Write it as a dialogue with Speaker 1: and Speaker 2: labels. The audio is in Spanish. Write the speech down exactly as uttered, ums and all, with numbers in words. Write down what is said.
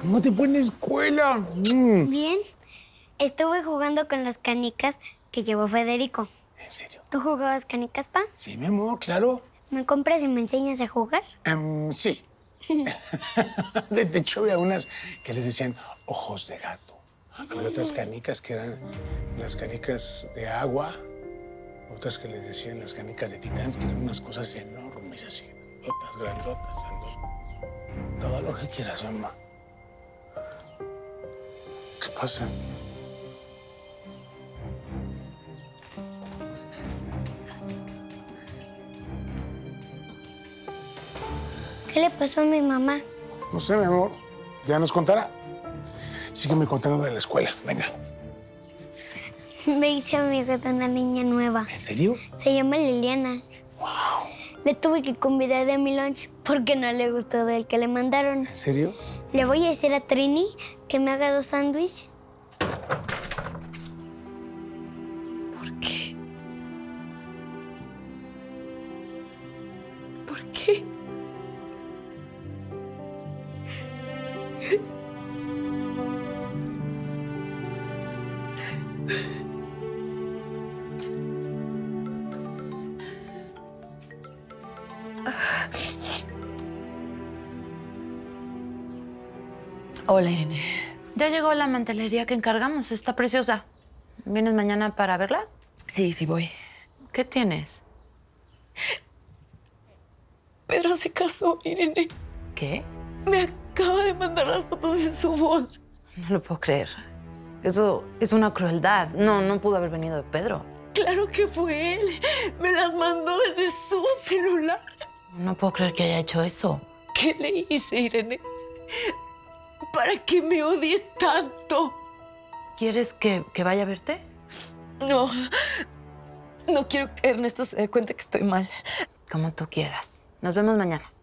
Speaker 1: ¿Cómo te fue en la escuela? Mm.
Speaker 2: Bien. Estuve jugando con las canicas que llevó Federico.
Speaker 1: ¿En serio?
Speaker 2: ¿Tú jugabas canicas, pa?
Speaker 1: Sí, mi amor, claro.
Speaker 2: ¿Me compras y me enseñas a jugar?
Speaker 1: Um, sí. de, de hecho, había unas que les decían ojos de gato. Había otras canicas que eran las canicas de agua. Otras que les decían las canicas de titán, que eran unas cosas enormes así. Grandotas, grandotas, grandotas. Todo lo que quieras, mamá. ¿Qué pasa?
Speaker 2: ¿Qué le pasó a mi mamá?
Speaker 1: No sé, mi amor. Ya nos contará. Sígueme contando de la escuela. Venga.
Speaker 2: Me hice amiga de una niña nueva.
Speaker 1: ¿En serio?
Speaker 2: Se llama Liliana.
Speaker 1: Wow.
Speaker 2: Le tuve que convidar de mi lunch porque no le gustó del que le mandaron.
Speaker 1: ¿En serio?
Speaker 2: Le voy a decir a Trini que me haga dos sándwiches.
Speaker 3: ¿Por qué? ¿Por qué? Hola, Irene.
Speaker 4: Ya llegó la mantelería que encargamos. Está preciosa. ¿Vienes mañana para verla?
Speaker 3: Sí, sí voy.
Speaker 4: ¿Qué tienes?
Speaker 3: Pedro se casó, Irene.
Speaker 4: ¿Qué?
Speaker 3: Me acaba de mandar las fotos de su boda.
Speaker 4: No lo puedo creer. Eso es una crueldad. No, no pudo haber venido de Pedro.
Speaker 3: Claro que fue él. Me las mandó desde su celular.
Speaker 4: No puedo creer que haya hecho eso.
Speaker 3: ¿Qué le hice, Irene? ¿Para qué me odie tanto?
Speaker 4: ¿Quieres que, que vaya a verte?
Speaker 3: No. No quiero que Ernesto se dé cuenta que estoy mal.
Speaker 4: Como tú quieras. Nos vemos mañana.